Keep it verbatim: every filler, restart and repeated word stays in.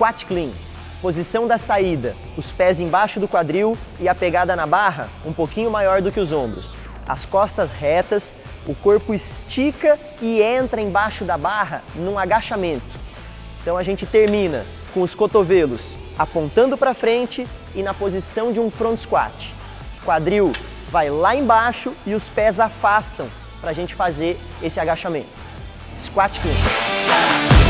Squat Clean. Posição da saída, os pés embaixo do quadril e a pegada na barra um pouquinho maior do que os ombros. As costas retas, o corpo estica e entra embaixo da barra num agachamento. Então a gente termina com os cotovelos apontando para frente e na posição de um front squat. Quadril vai lá embaixo e os pés afastam para a gente fazer esse agachamento. Squat Clean.